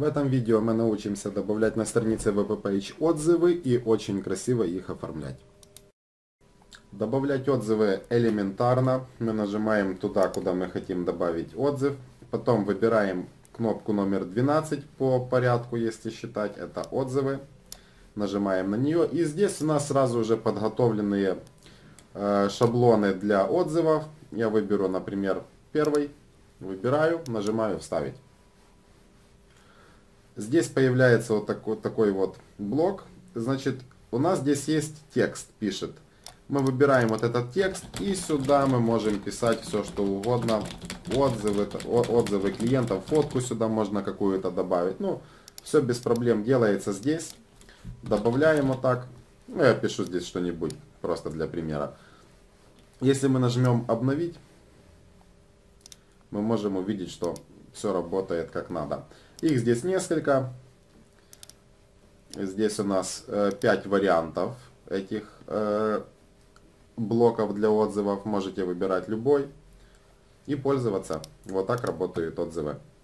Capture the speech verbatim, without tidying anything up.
этом видео мы научимся добавлять на странице вэ пэ пейдж отзывы и очень красиво их оформлять. Добавлять отзывы элементарно. Мы нажимаем туда, куда мы хотим добавить отзыв. Потом выбираем кнопку номер двенадцать по порядку, если считать, это отзывы. Нажимаем на нее. И здесь у нас сразу уже подготовленные э, шаблоны для отзывов. Я выберу, например, первый. Выбираю, нажимаю «Вставить». Здесь появляется вот такой, такой вот блок. Значит, у нас здесь есть текст, пишет. Мы выбираем вот этот текст, и сюда мы можем писать все, что угодно. Отзывы, отзывы клиентов, фотку сюда можно какую-то добавить. Ну, все без проблем делается здесь. Добавляем вот так. Ну, я пишу здесь что-нибудь, просто для примера. Если мы нажмем «Обновить», мы можем увидеть, что все работает как надо. Их здесь несколько. Здесь у нас э, пять вариантов этих э, блоков для отзывов. Можете выбирать любой и пользоваться. Вот так работают отзывы.